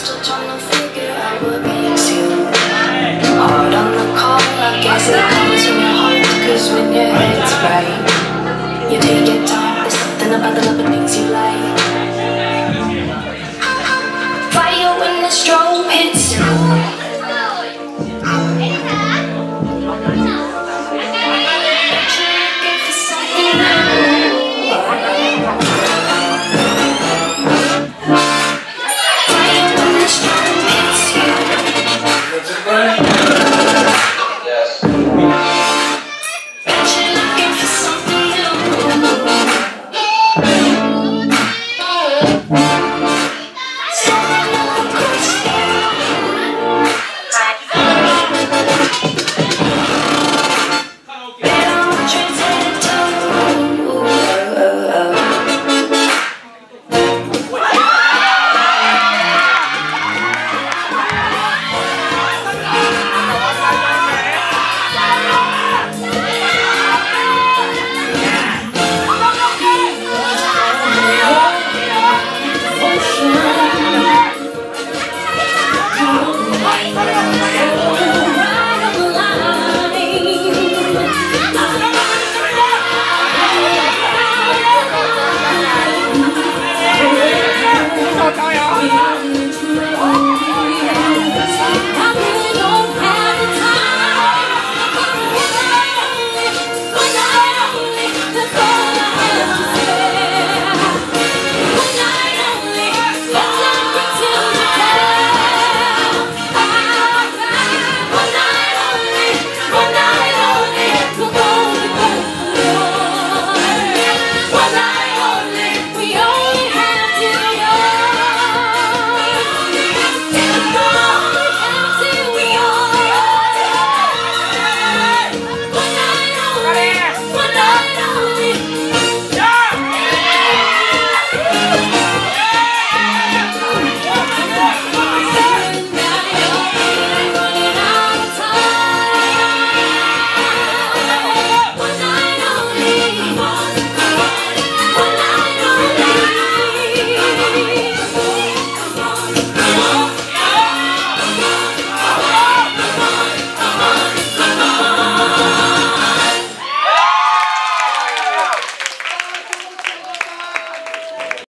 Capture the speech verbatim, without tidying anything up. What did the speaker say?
still trying to figure out what makes you hard on the call. I guess it comes from your heart, cause when your head's right, you take your time. There's something about the love that makes you like